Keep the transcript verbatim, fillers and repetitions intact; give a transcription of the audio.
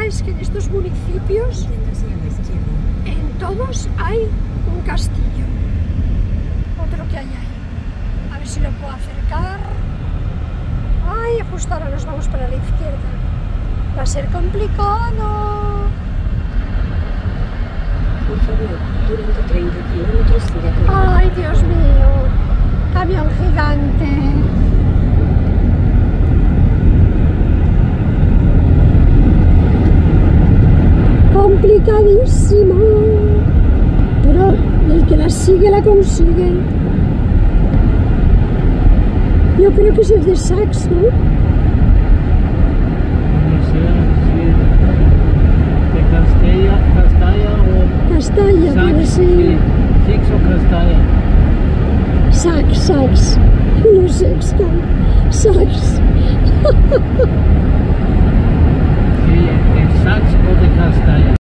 es que en estos municipios, en todos hay un castillo. Otro que hay ahí. A ver si lo puedo acercar. Ay, justo ahora nos vamos para la izquierda. Va a ser complicado. Por favor, durante treinta kilómetros siga por la... Ay, Dios mío. Camión gigante. Complicadísimo. Pero el que la sigue, la consigue. Yo creo que es el de Sachs, ¿no? No sé, sí. De Castella, Castalla o... Castalla, puede Sachs, ser. sí. Sachs o Castalla. Sachs, Sachs. No sé, Sachs.